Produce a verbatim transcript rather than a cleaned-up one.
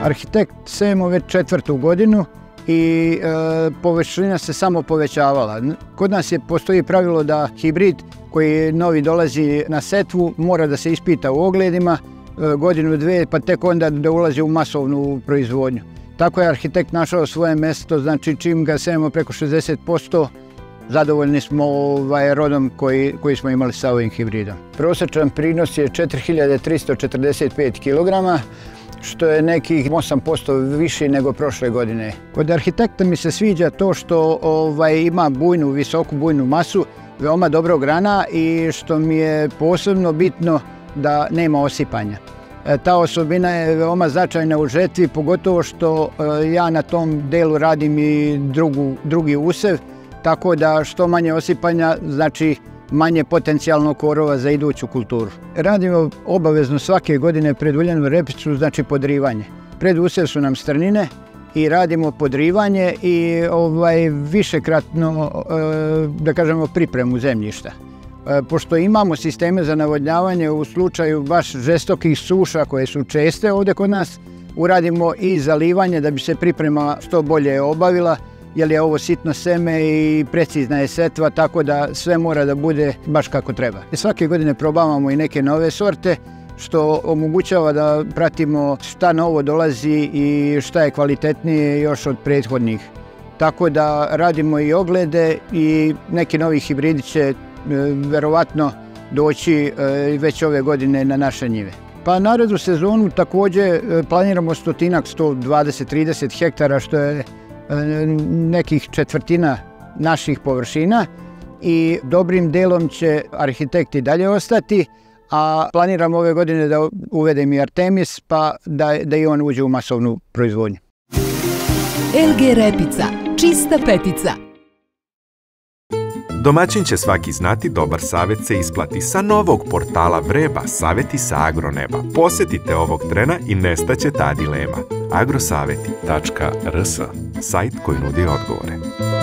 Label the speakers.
Speaker 1: Arhitekt sejemo već četvrtu godinu i e, površina se samo povećavala. Kod nas je postoji pravilo da hibrid koji novi dolazi na setvu mora da se ispita u ogledima e, godinu, dve, pa tek onda da ulazi u masovnu proizvodnju. Tako je arhitekt našao svoje mesto, znači čim ga sejemo preko šezdeset posto, zadovoljni smo ovaj, rodom koji, koji smo imali sa ovim hibridom. Prosječan prinos je četiri hiljade tristo četrdeset pet kilograma, što je nekih osam posto više nego prošle godine. Kod arhitekta mi se sviđa to što ovaj, ima bujnu, visoku bujnu masu, veoma dobro grana i što mi je posebno bitno da nema osipanja. E, ta osobina je veoma značajna u žetvi, pogotovo što e, ja na tom delu radim i drugu, drugi usev, tako da što manje osipanja znači manje potencijalnog korova za iduću kulturu. Radimo obavezno svake godine pred uljanu repicu, znači podrivanje. Pred usjev su nam strnine i radimo podrivanje i ovaj, višekratno, da kažemo, pripremu zemljišta. Pošto imamo sisteme za navodnjavanje u slučaju baš žestokih suša koje su česte ovdje kod nas, uradimo i zalivanje da bi se priprema što bolje obavila, jer je ovo sitno seme i precizna je setva, tako da sve mora da bude baš kako treba. Svake godine probavamo i neke nove sorte, što omogućava da pratimo šta novo dolazi i šta je kvalitetnije još od prethodnih. Tako da radimo i oglede i neki novi hibridi će verovatno doći već ove godine na naše njive. Pa narednu sezonu također planiramo stotinak, sto dvadeset do trideset hektara, što je nekih četvrtina naših površina i dobrim delom će arhitekti dalje ostati, a planiramo ove godine da uvedem i Artemis, pa da, da i on uđe u masovnu proizvodnju.
Speaker 2: el ge Repica, čista petica.
Speaker 3: Domaćin će svaki znati, dobar savjet se isplati. Sa novog portala Vreba, savjeti sa agroneba. Posjetite ovog trena i nestaće ta dilema. agrosavjeti tačka r s, sajt koji nudi odgovore.